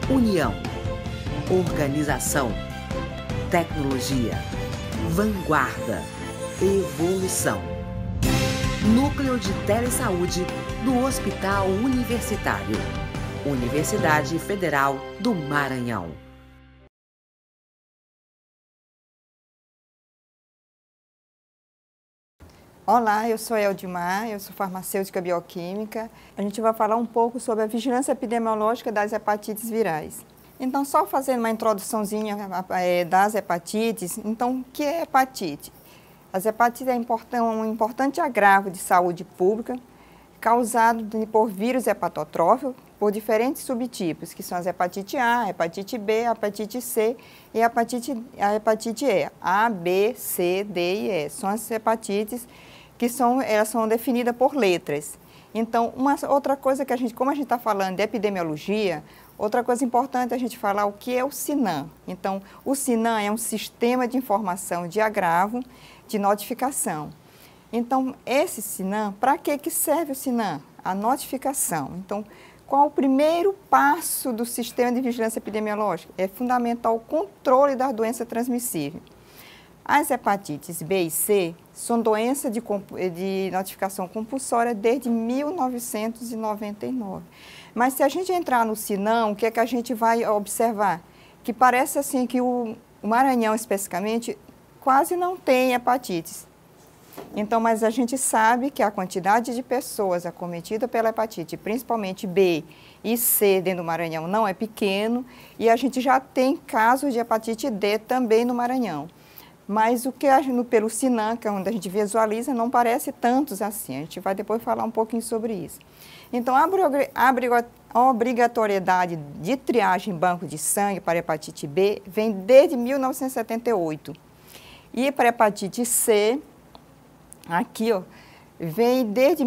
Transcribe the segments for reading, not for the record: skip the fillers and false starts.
União, organização, tecnologia, vanguarda, evolução. Núcleo de Telesaúde do Hospital Universitário. Universidade Federal do Maranhão. Olá, eu sou Eldimar, eu sou farmacêutica bioquímica. A gente vai falar um pouco sobre a vigilância epidemiológica das hepatites virais. Então, só fazendo uma introduçãozinha das hepatites. Então, o que é hepatite? As hepatites é um importante agravo de saúde pública causado por vírus hepatotrófico por diferentes subtipos, que são as hepatite A, a hepatite B, a hepatite C e a hepatite E. A, B, C, D e E. São as hepatites que elas são definidas por letras. Então, outra coisa que como a gente está falando de epidemiologia, outra coisa importante é a gente falar o que é o SINAM. Então, o SINAM é um sistema de informação de agravo, de notificação. Então, esse SINAM, para que serve o SINAM? A notificação. Então, qual o primeiro passo do sistema de vigilância epidemiológica? É fundamental o controle das doenças transmissíveis. As hepatites B e C são doenças de notificação compulsória desde 1999. Mas se a gente entrar no SINAM, o que é que a gente vai observar? Que parece assim que o Maranhão, especificamente, quase não tem hepatites. Então, mas a gente sabe que a quantidade de pessoas acometidas pela hepatite, principalmente B e C dentro do Maranhão, não é pequeno, e a gente já tem casos de hepatite D também no Maranhão. Mas o que pelo SINAM, que é onde a gente visualiza, não parece tantos assim. A gente vai depois falar um pouquinho sobre isso. Então, a obrigatoriedade de triagem em banco de sangue para hepatite B vem desde 1978. E para hepatite C, aqui, ó, vem desde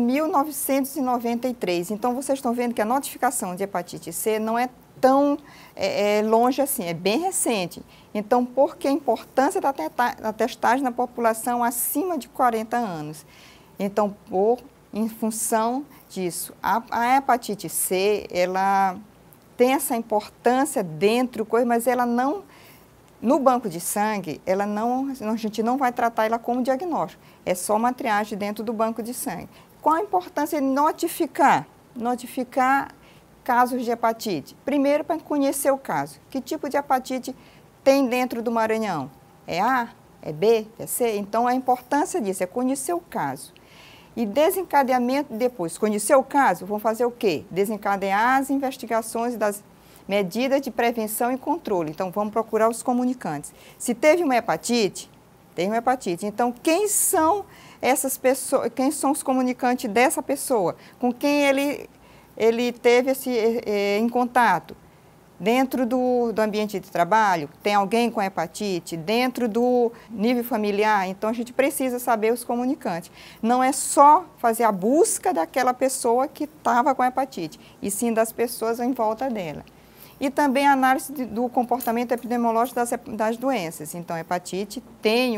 1993. Então, vocês estão vendo que a notificação de hepatite C não é tão longe assim, é bem recente. Então, por que a importância da testagem na população acima de 40 anos? Então, em função disso, a hepatite C, ela tem essa importância dentro, mas ela não, no banco de sangue, a gente não vai tratar ela como diagnóstico, é só uma triagem dentro do banco de sangue. Qual a importância de notificar casos de hepatite? Primeiro, para conhecer o caso. Que tipo de hepatite tem dentro do Maranhão? É A? É B? É C? Então, a importância disso é conhecer o caso. E desencadeamento depois. Conhecer o caso, vão fazer o quê? Desencadear as investigações das medidas de prevenção e controle. Então, vamos procurar os comunicantes. Se teve uma hepatite, tem uma hepatite. Então, quem são essas pessoas? Quem são os comunicantes dessa pessoa? Com quem ele teve em contato? Dentro do ambiente de trabalho, tem alguém com hepatite? Dentro do nível familiar? Então, a gente precisa saber os comunicantes. Não é só fazer a busca daquela pessoa que estava com hepatite, e sim das pessoas em volta dela. E também a análise do comportamento epidemiológico das doenças. Então, a hepatite tem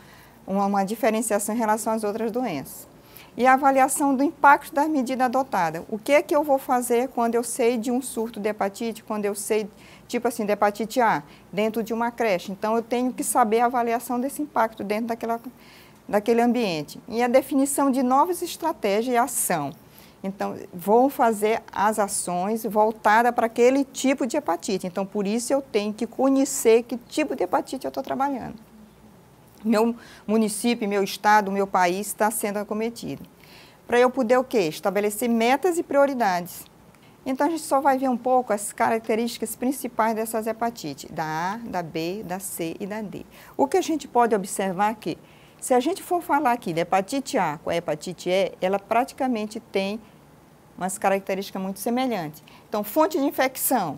uma diferenciação em relação às outras doenças. E a avaliação do impacto das medidas adotadas. O que é que eu vou fazer quando eu sei de um surto de hepatite, quando eu sei, tipo assim, de hepatite A, dentro de uma creche? Então, eu tenho que saber a avaliação desse impacto dentro daquele ambiente. E a definição de novas estratégias e ação. Então, vou fazer as ações voltadas para aquele tipo de hepatite. Então, por isso eu tenho que conhecer que tipo de hepatite eu estou trabalhando. Meu município, meu estado, meu país está sendo acometido. Para eu poder o quê? Estabelecer metas e prioridades. Então, a gente só vai ver um pouco as características principais dessas hepatites, da A, da B, da C e da D. O que a gente pode observar aqui, se a gente for falar aqui da hepatite A com a hepatite E, ela praticamente tem umas características muito semelhantes. Então, fonte de infecção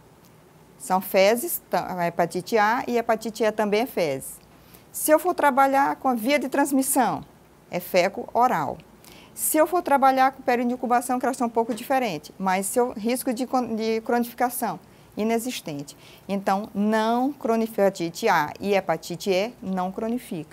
são fezes, a hepatite A, e a hepatite E também é fezes. Se eu for trabalhar com a via de transmissão, é feco-oral. Se eu for trabalhar com período de incubação, que elas são um pouco diferentes, mas risco de cronificação, inexistente. Então, não hepatite A e hepatite E não cronifica.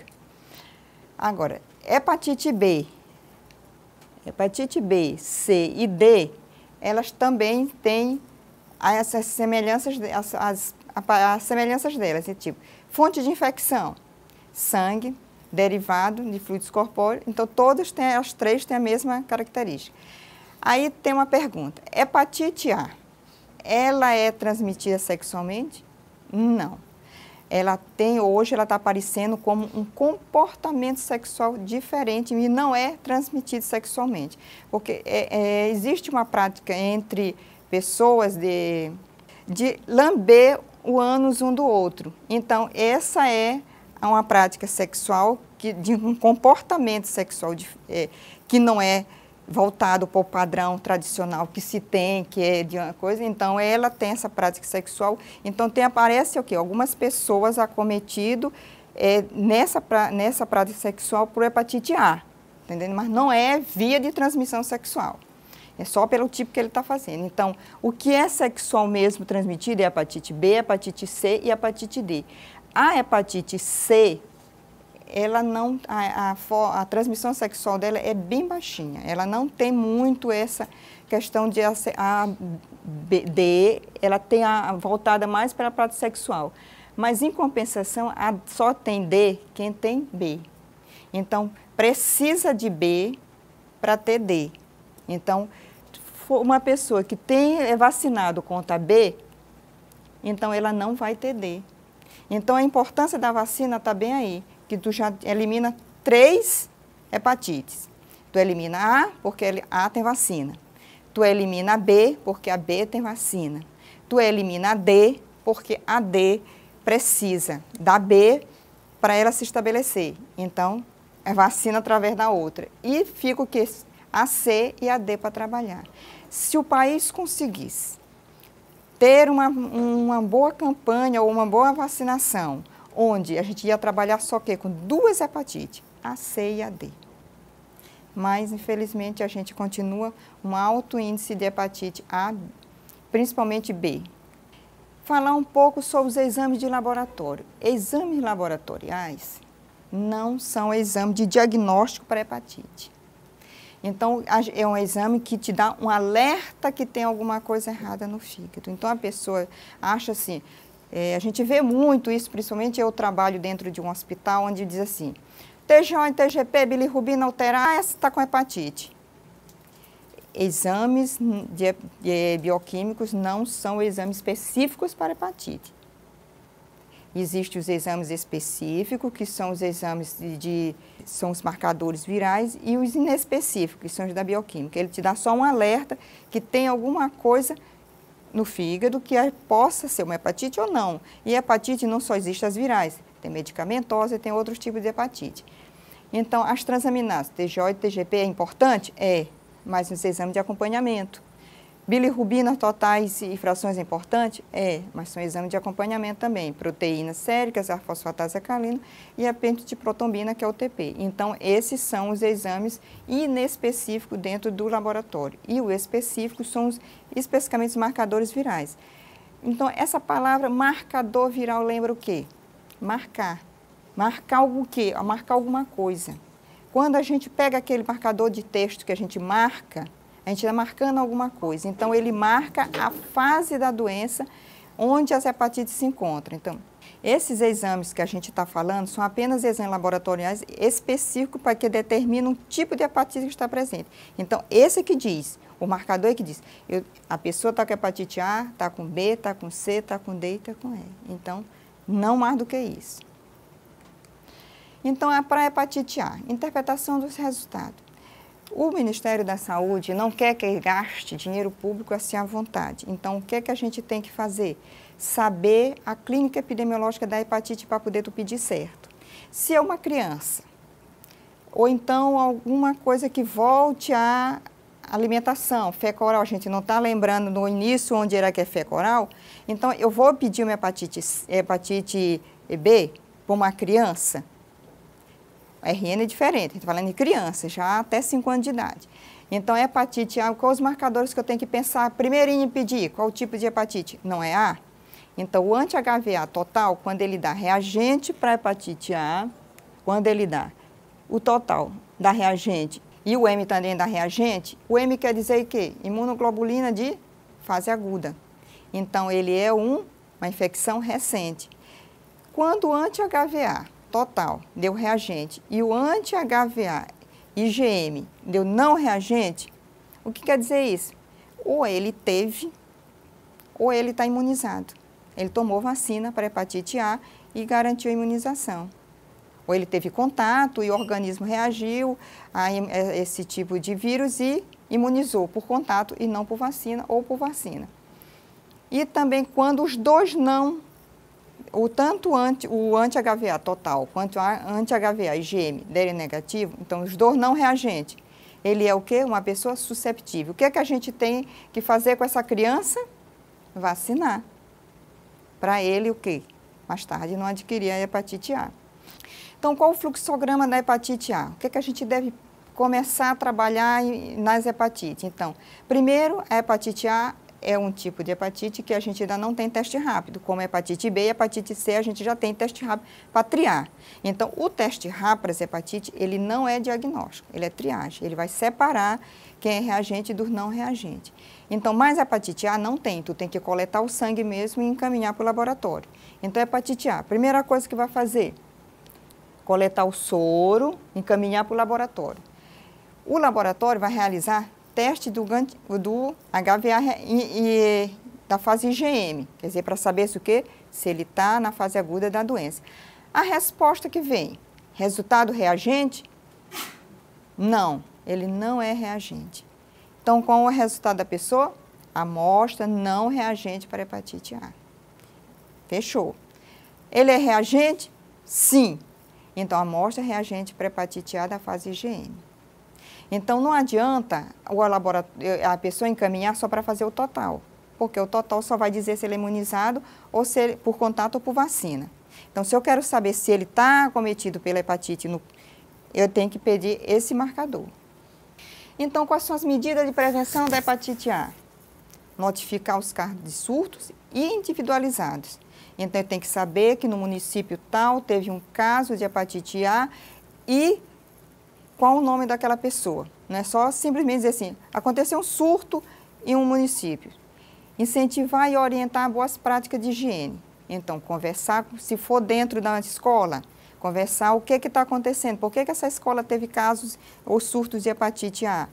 Agora, hepatite B, C e D, elas também têm as semelhanças, as semelhanças delas, tipo, fonte de infecção, sangue, derivado de fluidos corpóreos, então as três têm a mesma característica. Aí tem uma pergunta, hepatite A, ela é transmitida sexualmente? Não. Hoje ela está aparecendo como um comportamento sexual diferente e não é transmitido sexualmente. Porque existe uma prática entre pessoas de lamber o ânus um do outro. Então, essa é uma prática sexual, de um comportamento sexual que não é voltado para o padrão tradicional que se tem, que é de uma coisa. Então, ela tem essa prática sexual. Então, aparece o quê? Algumas pessoas acometidas nessa prática sexual por hepatite A, entendendo? Mas não é via de transmissão sexual. É só pelo tipo que ele está fazendo. Então, o que é sexual mesmo transmitido é hepatite B, hepatite C e hepatite D. A hepatite C, ela não, a transmissão sexual dela é bem baixinha. Ela não tem muito essa questão de D, ela tem voltada mais para a prática sexual. Mas, em compensação, só tem D quem tem B. Então, precisa de B para ter D. Então, uma pessoa que é vacinado contra B, então ela não vai ter D. Então, a importância da vacina está bem aí, que tu já elimina 3 hepatites. Tu elimina A, porque A tem vacina. Tu elimina a B, porque a B tem vacina. Tu elimina a D, porque a D precisa da B para ela se estabelecer. Então, é vacina através da outra. E fica o quê? A C e a D para trabalhar. Se o país conseguisse ter uma boa campanha ou uma boa vacinação, onde a gente ia trabalhar só com 2 hepatites, a C e a D. Mas, infelizmente, a gente continua um alto índice de hepatite A, principalmente B. Falar um pouco sobre os exames de laboratório. Exames laboratoriais não são exames de diagnóstico para hepatite. Então, é um exame que te dá um alerta que tem alguma coisa errada no fígado. Então, a pessoa acha assim, a gente vê muito isso, principalmente eu trabalho dentro de um hospital, onde diz assim, TJ, TGP, bilirrubina alterada, essa está com hepatite. Exames bioquímicos não são exames específicos para hepatite. Existem os exames específicos, que são os exames são os marcadores virais, e os inespecíficos, que são os da bioquímica. Ele te dá só um alerta que tem alguma coisa no fígado que possa ser uma hepatite ou não. E hepatite não só existe as virais, tem medicamentosa e tem outros tipos de hepatite. Então, as transaminases, TJ e TGP, é importante? É, mas nos exames de acompanhamento. Bilirrubina totais e frações é importante? É, mas são exames de acompanhamento também. Proteínas séricas, a fosfatase alcalina e a pentotiprotombina, que é o TP. Então, esses são os exames inespecíficos dentro do laboratório. E o específico são especificamente os marcadores virais. Então, essa palavra marcador viral lembra o quê? Marcar. Marcar o quê? Marcar alguma coisa. Quando a gente pega aquele marcador de texto que a gente marca, a gente está marcando alguma coisa. Então, ele marca a fase da doença onde as hepatites se encontram. Então, esses exames que a gente está falando são apenas exames laboratoriais específicos para que determinam um tipo de hepatite que está presente. Então, esse que diz, o marcador é que diz, a pessoa está com hepatite A, está com B, está com C, está com D e está com E. Então, não mais do que isso. Então, para a hepatite A, interpretação dos resultados. O Ministério da Saúde não quer que gaste dinheiro público assim à vontade. Então, o que é que a gente tem que fazer? Saber a clínica epidemiológica da hepatite para poder tu pedir certo. Se é uma criança, ou então alguma coisa que volte à alimentação, fecal-oral, a gente não está lembrando no início onde era que é fecal-oral, então eu vou pedir uma hepatite B para uma criança. RN é diferente, a gente está falando de criança, já até 5 anos de idade. Então, hepatite A, quais os marcadores que eu tenho que pensar primeirinho em pedir? Qual o tipo de hepatite? Não é A? Então, o anti-HVA total, quando ele dá reagente para hepatite A, quando ele dá o total da reagente e o M também dá reagente, o M quer dizer o quê? Imunoglobulina de fase aguda. Então, ele é uma infecção recente. Quando o anti-HVA total deu reagente e o anti-HVA IgM deu não reagente, o que quer dizer isso? Ou ele teve, ou ele está imunizado. Ele tomou vacina para hepatite A e garantiu a imunização. Ou ele teve contato e o organismo reagiu a esse tipo de vírus e imunizou por contato e não por vacina ou por vacina. E também quando os dois não, tanto o anti-HVA total quanto o anti-HVA IgM derem negativo, então os dois não reagentes, ele é o quê? Uma pessoa susceptível. O que é que a gente tem que fazer com essa criança? Vacinar. Para ele o quê? Mais tarde não adquirir a hepatite A. Então, qual o fluxograma da hepatite A? O que é que a gente deve começar a trabalhar nas hepatites? Então, primeiro, a hepatite A é um tipo de hepatite que a gente ainda não tem teste rápido, como a hepatite B e a hepatite C a gente já tem teste rápido para triar. Então, o teste rápido para essa hepatite, ele não é diagnóstico, ele é triagem, ele vai separar quem é reagente dos não reagentes. Então, mais a hepatite A não tem, tu tem que coletar o sangue mesmo e encaminhar para o laboratório. Então, a hepatite A, primeira coisa que vai fazer, coletar o soro, encaminhar para o laboratório. O laboratório vai realizar teste do HVA e da fase IgM, quer dizer, para saber se o quê? Se ele está na fase aguda da doença. A resposta que vem, resultado reagente? Não, ele não é reagente. Então, qual é o resultado da pessoa? Amostra não reagente para hepatite A. Fechou. Ele é reagente? Sim. Então, amostra reagente para hepatite A da fase IgM. Então, não adianta a pessoa encaminhar só para fazer o total, porque o total só vai dizer se ele é imunizado ou se ele, por contato ou por vacina. Então, se eu quero saber se ele está acometido pela hepatite, eu tenho que pedir esse marcador. Então, quais são as medidas de prevenção da hepatite A? Notificar os casos de surtos e individualizados. Então, eu tenho que saber que no município tal teve um caso de hepatite A e qual o nome daquela pessoa. Não é só simplesmente dizer assim, aconteceu um surto em um município. Incentivar e orientar boas práticas de higiene. Então, conversar, se for dentro da escola, conversar o que está acontecendo, por que essa escola teve casos ou surtos de hepatite A.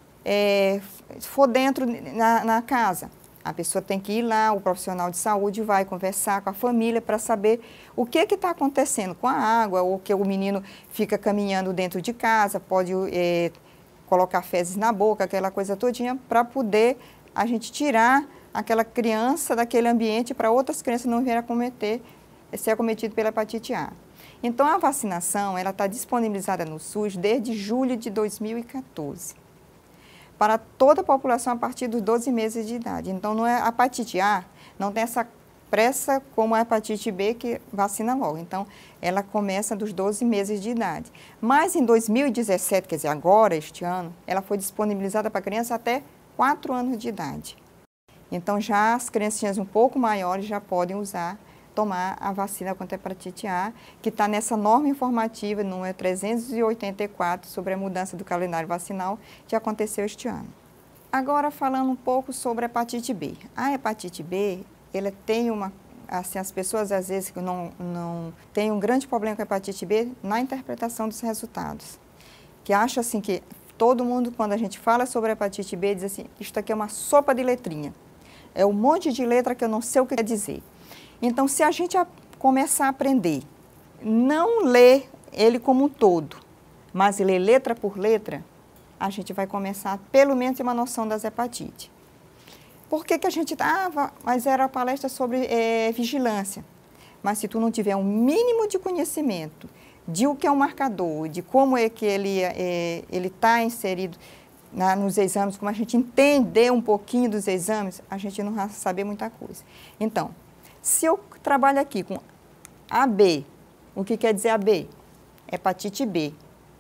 Se for dentro na casa, a pessoa tem que ir lá, o profissional de saúde vai conversar com a família para saber o que está acontecendo com a água, ou que o menino fica caminhando dentro de casa, pode colocar fezes na boca, aquela coisa todinha, para poder a gente tirar aquela criança daquele ambiente para outras crianças não virem ser acometidas pela hepatite A. Então, a vacinação está disponibilizada no SUS desde julho de 2014. Para toda a população a partir dos 12 meses de idade. Então, não é a hepatite A, não tem essa pressa como a hepatite B, que vacina logo. Então, ela começa dos 12 meses de idade. Mas em 2017, quer dizer, agora, este ano, ela foi disponibilizada para crianças até 4 anos de idade. Então, já as criancinhas um pouco maiores já podem tomar a vacina contra a hepatite A, que está nessa norma informativa, número 384, sobre a mudança do calendário vacinal, que aconteceu este ano. Agora, falando um pouco sobre a hepatite B. A hepatite B, ela tem assim, as pessoas às vezes não têm um grande problema com a hepatite B na interpretação dos resultados. Que acham assim que todo mundo, quando a gente fala sobre a hepatite B, diz assim, isto aqui é uma sopa de letrinha. É um monte de letra que eu não sei o que quer dizer. Então, se a gente começar a aprender, não ler ele como um todo, mas ler letra por letra, a gente vai começar, pelo menos, a ter uma noção das hepatites. Por que a gente... mas era a palestra sobre vigilância. Mas se tu não tiver um mínimo de conhecimento de o que é um marcador, de como é que ele está inserido nos exames, como a gente entender um pouquinho dos exames, a gente não vai saber muita coisa. Então, se eu trabalho aqui com AB, o que quer dizer AB? Hepatite B.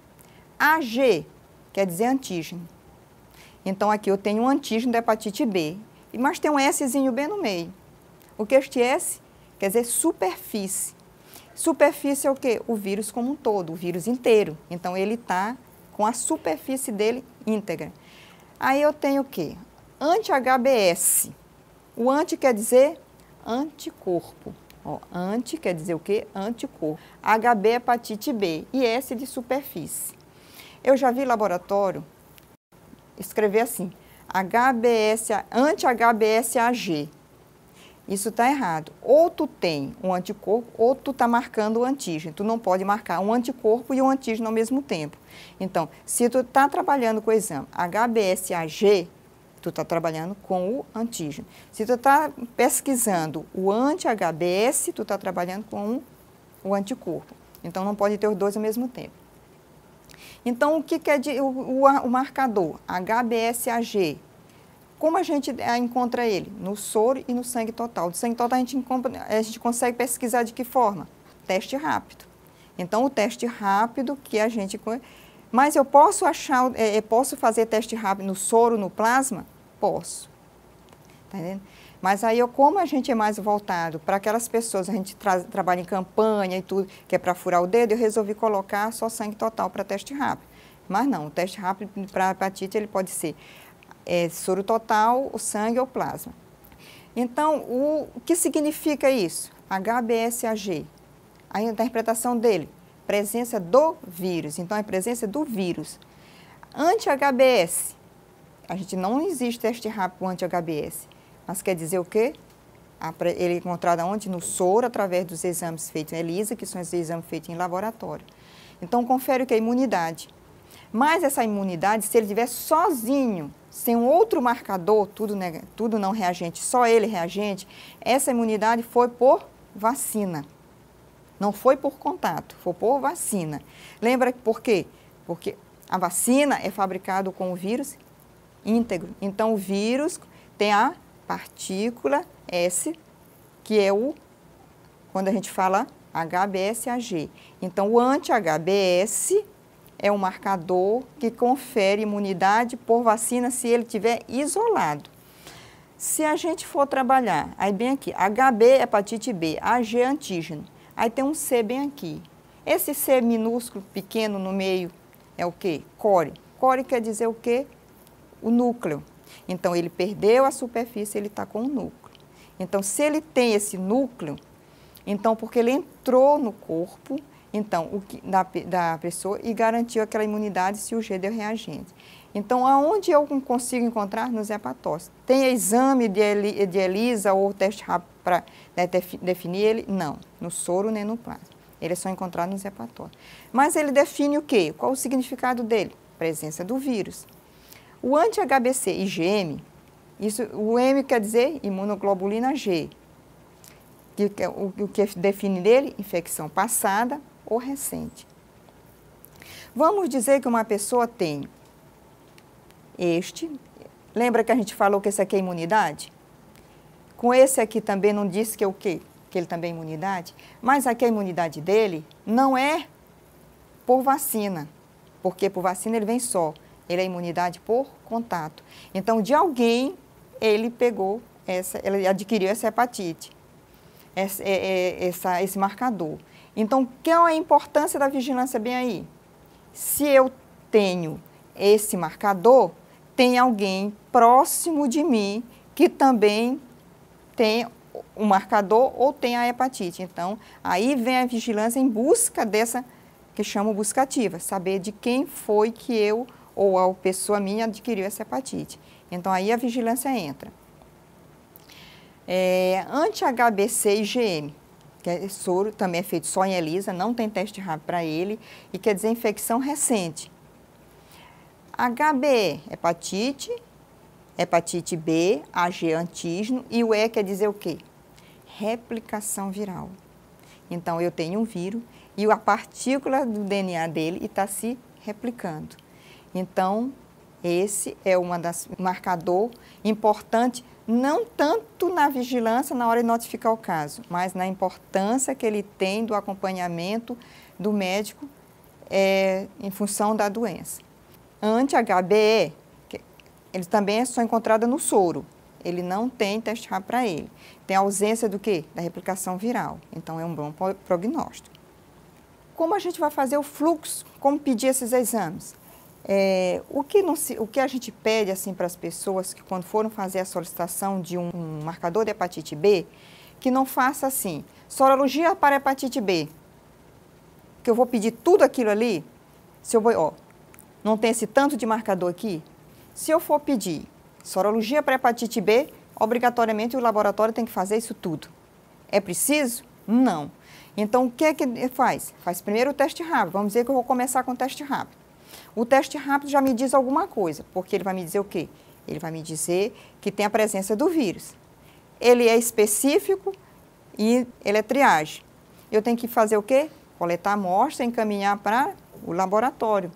AG quer dizer antígeno. Então, aqui eu tenho um antígeno da hepatite B, mas tem um Szinho B no meio. O que é este S? Quer dizer superfície. Superfície é o quê? O vírus como um todo, o vírus inteiro. Então, ele está com a superfície dele íntegra. Aí eu tenho o quê? Anti-HBS. O anti quer dizer anticorpo. Ó, anti quer dizer o quê? Anticorpo. HB é hepatite B e S de superfície. Eu já vi laboratório escrever assim, anti-HBsAg. Isso está errado. Ou tu tem um anticorpo, ou tu está marcando o antígeno. Tu não pode marcar um anticorpo e um antígeno ao mesmo tempo. Então, se tu está trabalhando com o exame HBsAg, tu está trabalhando com o antígeno. Se tu está pesquisando o anti-HBs, tu está trabalhando com o anticorpo. Então, não pode ter os dois ao mesmo tempo. Então, o que é o marcador? HBsAg. Como a gente encontra ele? No soro e no sangue total. No sangue total a gente consegue pesquisar de que forma? Teste rápido. Então, o teste rápido que a gente... Mas eu posso posso fazer teste rápido no soro, no plasma? Posso. Tá entendendo? Mas aí, como a gente é mais voltado para aquelas pessoas, a gente trabalha em campanha e tudo, que é para furar o dedo, eu resolvi colocar só sangue total para teste rápido. Mas não, o teste rápido para hepatite, ele pode ser soro total, o sangue ou plasma. Então, o que significa isso? HBsAg. A interpretação dele, presença do vírus. Então, é presença do vírus. Anti-HBs. A gente não existe teste rápido anti-HBs. Mas quer dizer o quê? Ele é encontrado onde? No soro, através dos exames feitos em ELISA, que são esses exames feitos em laboratório. Então, confere o que é imunidade. Mas essa imunidade, se ele estiver sozinho, sem um outro marcador, tudo não reagente, só ele reagente, essa imunidade foi por vacina. Não foi por contato, foi por vacina. Lembra por quê? Porque a vacina é fabricada com o vírus íntegro. Então, o vírus tem a partícula S, que é quando a gente fala HBsAg. Então, o anti-HBs é um marcador que confere imunidade por vacina se ele estiver isolado. Se a gente for trabalhar, aí bem aqui, HB é hepatite B, AG é antígeno. Aí tem um C bem aqui. Esse C minúsculo, pequeno no meio, é o quê? Core. Core quer dizer o quê? O núcleo. Então, ele perdeu a superfície, ele está com o núcleo. Então, se ele tem esse núcleo, então, porque ele entrou no corpo, então, da pessoa e garantiu aquela imunidade se o G deu reagente. Então, aonde eu consigo encontrar? Nos hepatócitos. Tem exame de ELISA ou teste rápido para definir ele? Não, no soro nem no plasma. Ele é só encontrado nos hepatócitos. Mas ele define o quê? Qual o significado dele? Presença do vírus. O anti-HBc IgM, o M quer dizer imunoglobulina G. O que define dele? Infecção passada ou recente. Vamos dizer que uma pessoa tem lembra que a gente falou que esse aqui é imunidade? Com esse aqui também não disse que é o quê? Que ele também é imunidade? Mas aqui a imunidade dele não é por vacina, porque por vacina ele vem só. Ele é imunidade por contato. Então, de alguém, ele ele adquiriu essa hepatite, esse marcador. Então, qual é a importância da vigilância bem aí? Se eu tenho esse marcador, tem alguém próximo de mim que também tem o marcador ou tem a hepatite. Então, aí vem a vigilância em busca dessa, que chama busca ativa, saber de quem foi que eu ou a pessoa minha adquiriu essa hepatite. Então, aí a vigilância entra. Anti-HBc IgM, que é soro, também é feito só em ELISA, não tem teste rápido para ele, e quer dizer infecção recente. HB, hepatite B, AG antígeno, e o E quer dizer o quê? Replicação viral. Então, eu tenho um vírus e a partícula do DNA dele está se replicando. Então, esse é um marcador importante, não tanto na vigilância na hora de notificar o caso, mas na importância que ele tem do acompanhamento do médico em função da doença. Anti-HBe, ele também é só encontrado no soro. Ele não tem teste rápido para ele. Tem ausência do quê? Da replicação viral. Então, é um bom prognóstico. Como a gente vai fazer o fluxo? Como pedir esses exames? O que a gente pede assim, para as pessoas que quando foram fazer a solicitação de um marcador de hepatite B, que não faça assim, sorologia para hepatite B, que eu vou pedir tudo aquilo ali, se eu vou, não tem esse tanto de marcador aqui, se eu for pedir sorologia para hepatite B, obrigatoriamente o laboratório tem que fazer isso tudo. É preciso? Não. Então, o que é que faz? Faz primeiro o teste rápido. Vamos dizer que eu vou começar com o teste rápido. O teste rápido já me diz alguma coisa, porque ele vai me dizer o quê? Ele vai me dizer que tem a presença do vírus. Ele é específico e ele é triagem. Eu tenho que fazer o quê? Coletar a amostra e encaminhar para o laboratório.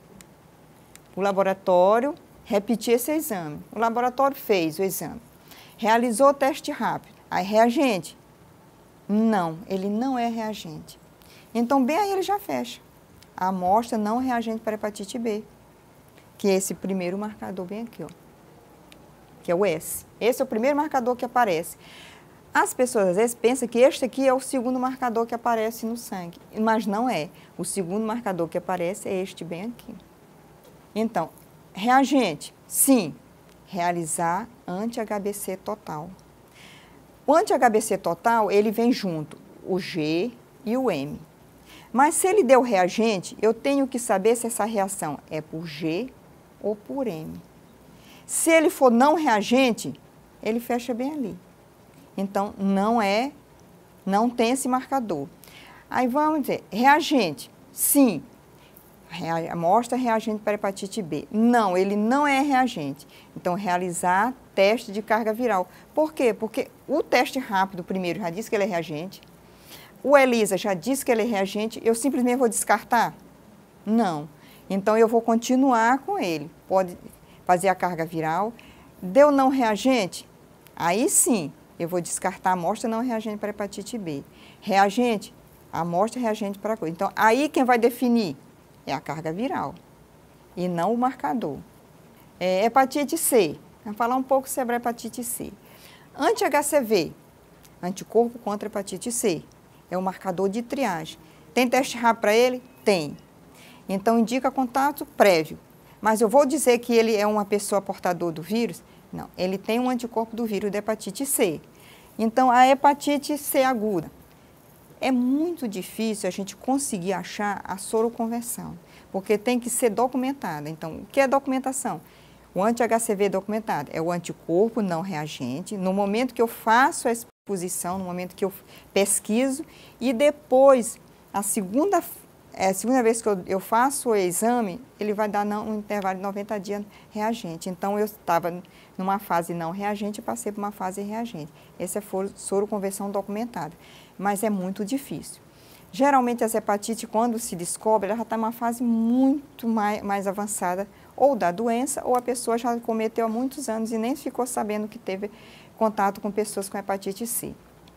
O laboratório repetir esse exame. O laboratório fez o exame. Realizou o teste rápido. Aí, reagente? Não, ele não é reagente. Então, bem aí ele já fecha. A amostra não reagente para hepatite B, que é esse primeiro marcador bem aqui, que é o S. Esse é o primeiro marcador que aparece. As pessoas às vezes pensam que este aqui é o segundo marcador que aparece no sangue, mas não é. O segundo marcador que aparece é este bem aqui. Então, reagente, sim, realizar anti-HBC total. O anti-HBC total, ele vem junto o G e o M. Mas se ele deu reagente, eu tenho que saber se essa reação é por G ou por M. Se ele for não reagente, ele fecha bem ali. Então, não tem esse marcador. Aí vamos dizer, reagente, sim, amostra reagente para hepatite B. Não, ele não é reagente. Então, realizar teste de carga viral. Por quê? Porque o teste rápido primeiro já disse que ele é reagente. O ELISA já disse que ele é reagente, eu simplesmente vou descartar? Não. Então, eu vou continuar com ele. Pode fazer a carga viral. Deu não reagente? Aí sim, eu vou descartar a amostra não reagente para hepatite B. Reagente? A amostra reagente para coisa. Então, aí quem vai definir é a carga viral e não o marcador. Hepatite C. Vamos falar um pouco sobre a hepatite C. Anti-HCV, anticorpo contra hepatite C. É o marcador de triagem. Tem teste rápido para ele? Tem. Então, indica contato prévio. Mas eu vou dizer que ele é uma pessoa portadora do vírus? Não, ele tem um anticorpo do vírus da hepatite C. Então, a hepatite C aguda. É muito difícil a gente conseguir achar a soroconversão, porque tem que ser documentada. Então, o que é documentação? O anti-HCV documentado é o anticorpo não reagente, no momento que eu faço a exposição, no momento que eu pesquiso, e depois, a segunda vez que eu faço o exame, ele vai dar um intervalo de 90 dias reagente. Então, eu estava numa fase não reagente e passei para uma fase reagente. Essa é soroconversão documentada, mas é muito difícil. Geralmente, as hepatites, quando se descobre, ela já está em uma fase muito mais avançada, ou da doença, ou a pessoa já cometeu há muitos anos e nem ficou sabendo que teve contato com pessoas com hepatite C.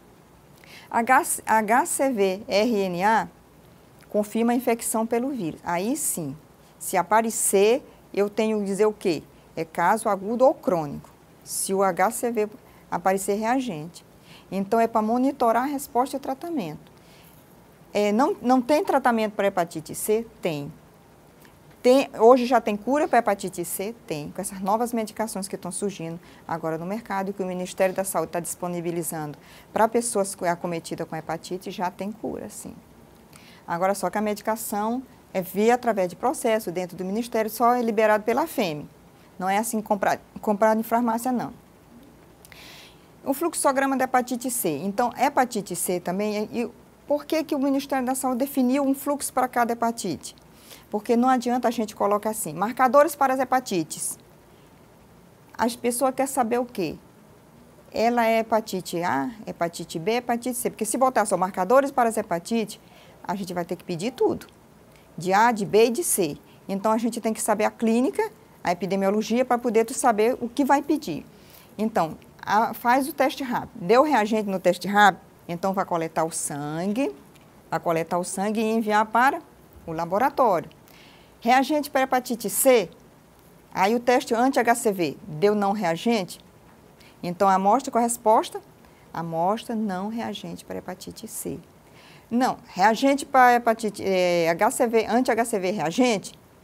HCV-RNA confirma a infecção pelo vírus. Aí sim, se aparecer, eu tenho que dizer o quê? É caso agudo ou crônico, se o HCV aparecer reagente. Então, é para monitorar a resposta e o tratamento. Não tem tratamento para hepatite C? Tem. Hoje já tem cura para hepatite C? Tem. Com essas novas medicações que estão surgindo agora no mercado, que o Ministério da Saúde está disponibilizando para pessoas acometidas com hepatite, já tem cura, sim. Agora, só que a medicação é via através de processo dentro do Ministério, só é liberado pela FEME. Não é assim comprado em farmácia, não. O fluxograma da hepatite C. Então, hepatite C também, por que o Ministério da Saúde definiu um fluxo para cada hepatite? Porque não adianta a gente colocar assim, marcadores para as hepatites. As pessoas querem saber o quê? Ela é hepatite A, hepatite B, hepatite C. Porque se botar só marcadores para as hepatites, a gente vai ter que pedir tudo. De A, de B e de C. Então, a gente tem que saber a clínica, a epidemiologia, para poder saber o que vai pedir. Então, faz o teste rápido. Deu reagente no teste rápido, então vai coletar o sangue e enviar para o laboratório. Reagente para hepatite C, aí o teste anti-HCV deu não reagente, então a amostra com a resposta, amostra não reagente para hepatite C. Não, reagente para hepatite HCV, anti-HCV reagente,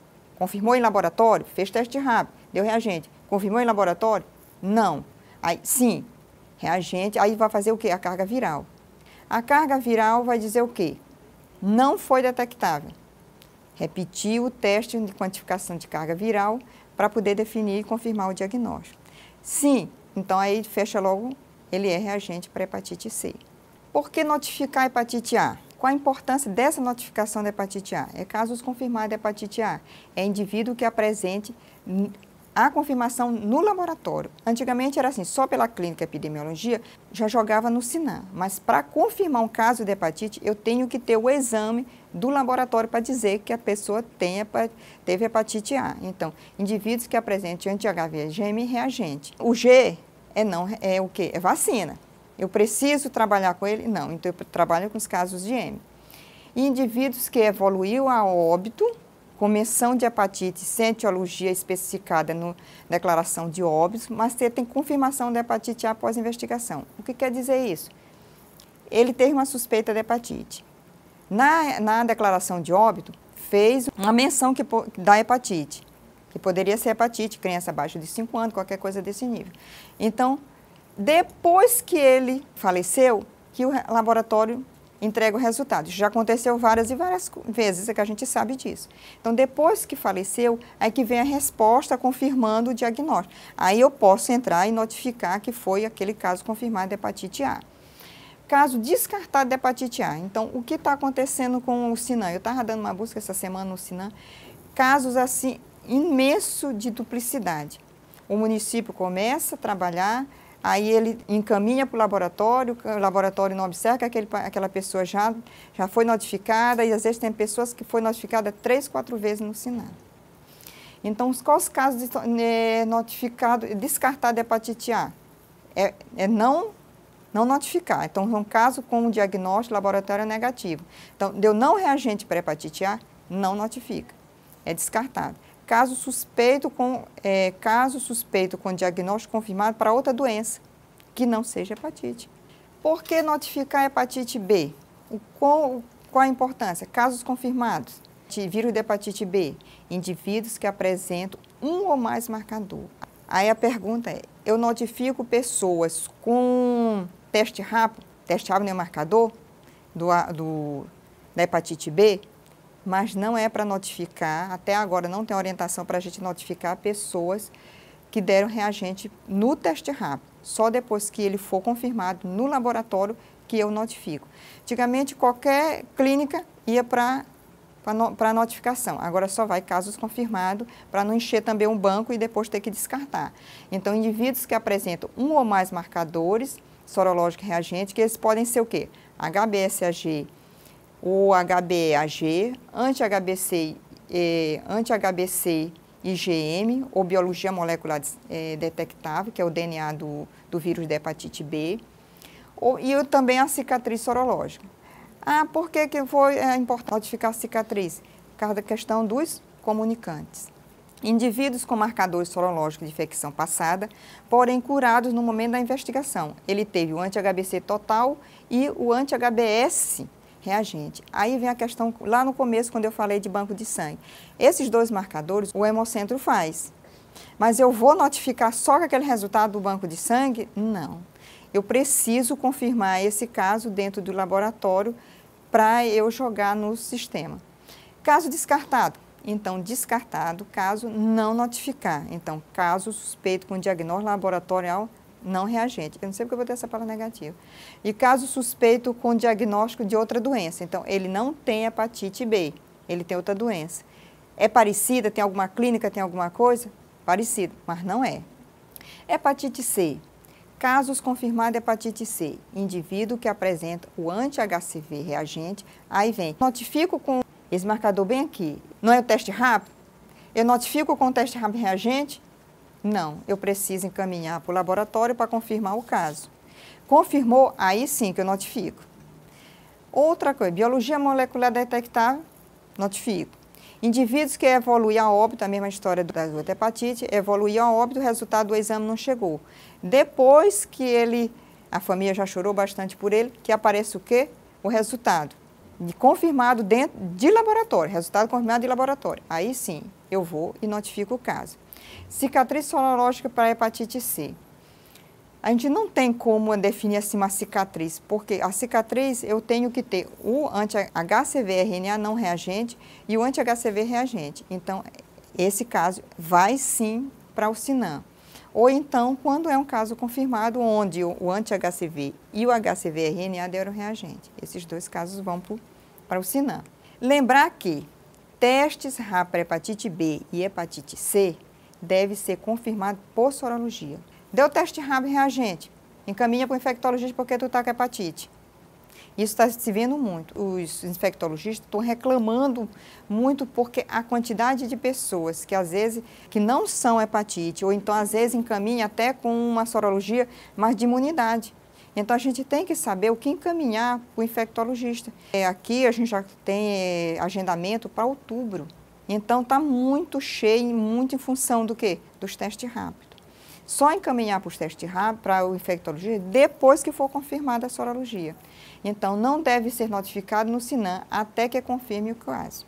Confirmou em laboratório? Fez teste rápido, deu reagente. Confirmou em laboratório? Não. Aí, sim, reagente, aí vai fazer o quê? A carga viral. A carga viral vai dizer o quê? Não foi detectável. Repetir o teste de quantificação de carga viral para poder definir e confirmar o diagnóstico. Sim, então aí fecha logo, ele é reagente para hepatite C. Por que notificar a hepatite A? Qual a importância dessa notificação da hepatite A? É casos confirmados de hepatite A. É indivíduo que apresente a confirmação no laboratório. Antigamente era assim, só pela clínica epidemiologia, já jogava no SINAM. Mas para confirmar um caso de hepatite, eu tenho que ter o exame do laboratório para dizer que a pessoa teve hepatite A. Então, indivíduos que apresentem anti-HIV IgM reagente. O G é o quê? É vacina. Eu preciso trabalhar com ele? Não, então eu trabalho com os casos de M. E indivíduos que evoluiu a óbito, com menção de hepatite sem etiologia especificada na declaração de óbitos, mas tem confirmação de hepatite A após investigação. O que quer dizer isso? Ele teve uma suspeita de hepatite. Na declaração de óbito, fez uma menção da hepatite, que poderia ser hepatite, criança abaixo de 5 anos, qualquer coisa desse nível. Então, depois que ele faleceu, que o laboratório entrega o resultado. Já aconteceu várias e várias vezes, é que a gente sabe disso. Então, depois que faleceu, é que vem a resposta confirmando o diagnóstico. Aí eu posso entrar e notificar que foi aquele caso confirmado de hepatite A. Caso descartado de hepatite A. Então, o que está acontecendo com o SINAM? Eu estava dando uma busca essa semana no SINAM. Casos assim, imenso de duplicidade. O município começa a trabalhar, aí ele encaminha para o laboratório não observa que aquela pessoa já foi notificada, e às vezes tem pessoas que foi notificada 3, 4 vezes no SINAM. Então, quais os casos descartados de hepatite A? É não notificar. Então, é um caso com um diagnóstico laboratório negativo. Então, deu não reagente para hepatite A, não notifica. É descartado. Caso suspeito com diagnóstico confirmado para outra doença, que não seja hepatite. Por que notificar a hepatite B? Qual a importância? Casos confirmados de vírus de hepatite B, indivíduos que apresentam um ou mais marcador. Aí a pergunta é, eu notifico pessoas com teste rápido não é marcador da hepatite B, mas não é para notificar, até agora não tem orientação para a gente notificar pessoas que deram reagente no teste rápido. Só depois que ele for confirmado no laboratório que eu notifico. Antigamente, qualquer clínica ia para notificação. Agora só vai casos confirmados para não encher também um banco e depois ter que descartar. Então, indivíduos que apresentam um ou mais marcadores sorológicos reagentes, que eles podem ser o quê? HBsAg, ou HBeAg, anti-HBc IgM, ou biologia molecular detectável, que é o DNA do vírus da hepatite B, e também a cicatriz sorológica. Por que foi importante notificar a cicatriz? Por causa da questão dos comunicantes. Indivíduos com marcadores sorológicos de infecção passada, porém curados no momento da investigação. Ele teve o anti-HBC total e o anti-HBs reagente. Aí vem a questão, lá no começo, quando eu falei de banco de sangue. Esses dois marcadores, o Hemocentro faz. Mas eu vou notificar só com aquele resultado do banco de sangue? Não. Eu preciso confirmar esse caso dentro do laboratório para eu jogar no sistema. Caso descartado. Então, descartado, caso não notificar. Então, caso suspeito com diagnóstico laboratorial não reagente. Eu não sei porque eu vou ter essa palavra negativa. E caso suspeito com diagnóstico de outra doença. Então, ele não tem hepatite B, ele tem outra doença. É parecida? Tem alguma clínica? Tem alguma coisa? Parecida, mas não é. Hepatite C. Casos confirmados de hepatite C. Indivíduo que apresenta o anti-HCV reagente. Aí vem, notifico com esse marcador bem aqui. Não é o teste rápido? Eu notifico com o teste rápido reagente? Não, eu preciso encaminhar para o laboratório para confirmar o caso. Confirmou, aí sim que eu notifico. Outra coisa, biologia molecular detectável, notifico. Indivíduos que evoluem a óbito, a mesma história da outra hepatite, evoluem a óbito, o resultado do exame não chegou. Depois que a família já chorou bastante por ele, que aparece o quê? O resultado confirmado dentro de laboratório, resultado confirmado de laboratório. Aí sim, eu vou e notifico o caso. Cicatriz sorológica para hepatite C. A gente não tem como definir assim uma cicatriz, porque a cicatriz eu tenho que ter o anti-HCV-RNA não reagente e o anti-HCV reagente. Então, esse caso vai sim para o SINAM. Ou então, quando é um caso confirmado, onde o anti-HCV e o HCV-RNA deram reagente. Esses dois casos vão para o SINAM. Lembrar que testes rápidos para hepatite B e hepatite C devem ser confirmados por sorologia. Deu teste rápido e reagente, encaminha para o infectologista porque tu está com hepatite. Isso está se vendo muito. Os infectologistas estão reclamando muito porque a quantidade de pessoas que às vezes que não são hepatite, ou então às vezes encaminha até com uma sorologia, mas de imunidade. Então a gente tem que saber o que encaminhar para o infectologista. Aqui a gente já tem agendamento para outubro. Então está muito cheio, muito em função do quê? Dos testes rápidos. Só encaminhar para os testes rápidos, para o infectologista, depois que for confirmada a sorologia. Então, não deve ser notificado no SINAM até que confirme o caso.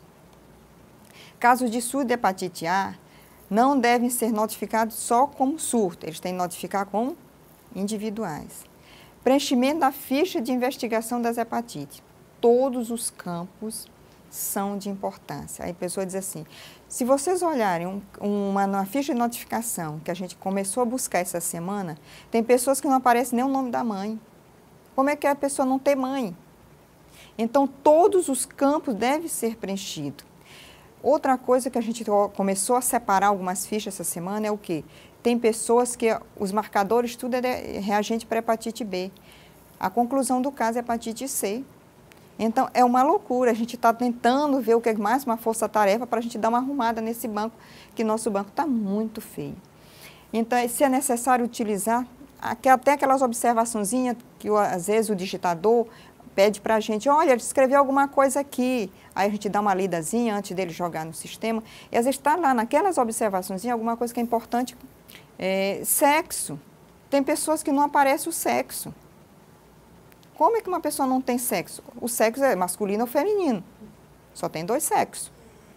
Casos de surto de hepatite A não devem ser notificados só como surto, eles têm que notificar como individuais. Preenchimento da ficha de investigação das hepatites. Todos os campos são de importância. Aí a pessoa diz assim, se vocês olharem uma ficha de notificação que a gente começou a buscar essa semana, tem pessoas que não aparecem nem o nome da mãe. Como é que a pessoa não tem mãe? Então, todos os campos devem ser preenchidos. Outra coisa que a gente começou a separar algumas fichas essa semana é o quê? Tem pessoas que os marcadores, tudo é reagente para hepatite B. A conclusão do caso é hepatite C. Então, é uma loucura. A gente está tentando ver o que é mais uma força-tarefa para a gente dar uma arrumada nesse banco, que nosso banco está muito feio. Então, se é necessário utilizar, até aquelas observaçõezinhas que às vezes o digitador pede para a gente, olha, ele escreveu alguma coisa aqui. Aí a gente dá uma lidazinha antes dele jogar no sistema. E às vezes está lá naquelas observaçõezinhas alguma coisa que é importante. Sexo. Tem pessoas que não aparece o sexo. Como é que uma pessoa não tem sexo? O sexo é masculino ou feminino. Só tem dois sexos.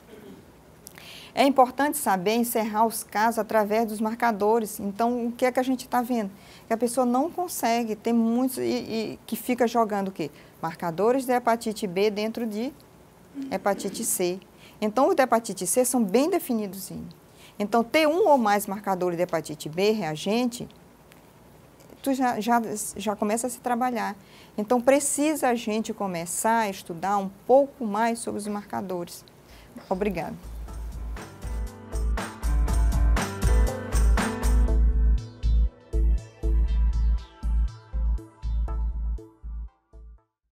É importante saber encerrar os casos através dos marcadores. Então, o que é que a gente está vendo? Que a pessoa não consegue, tem muitos que fica jogando o quê? Marcadores de hepatite B dentro de hepatite C. Então, os de hepatite C são bem definidos. Então, ter um ou mais marcadores de hepatite B reagente, tu já começa a se trabalhar. Então, precisa a gente começar a estudar um pouco mais sobre os marcadores. Obrigada.